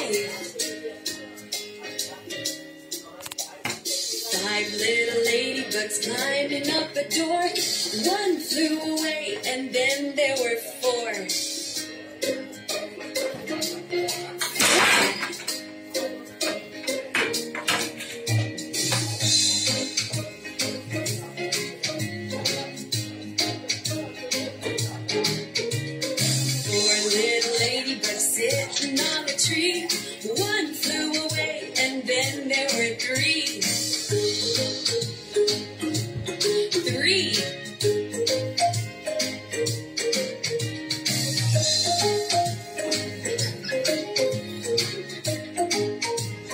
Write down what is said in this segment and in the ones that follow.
Five little ladybugs climbing up a door. One flew away, and then there were four. Four little ladybugs sitting on a tree. One flew away, and then there were three.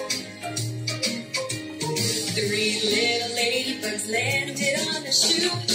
Three little ladybugs landed on a shoe.